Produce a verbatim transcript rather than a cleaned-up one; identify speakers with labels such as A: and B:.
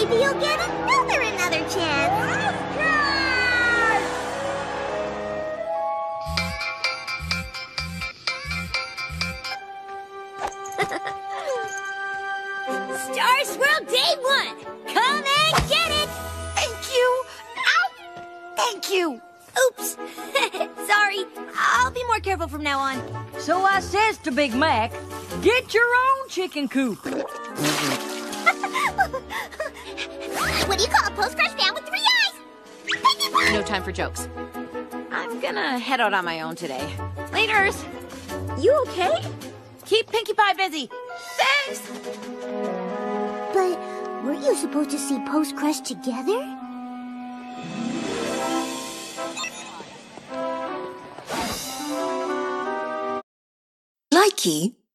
A: maybe you'll get another another chance. Star Swirl Day One! Come and get it!
B: Thank you! Ow! Thank you!
A: Oops! Sorry. I'll be more careful from now on.
C: So I says to Big Mac, get your own chicken coop.
A: What do you call a post-crush fan with three eyes? Pinkie Pie!
B: No time for jokes. I'm gonna head out on my own today. Laters!
A: You okay?
B: Keep Pinkie Pie busy. Thanks!
A: But weren't you supposed to see Post-Crush together?
D: Likey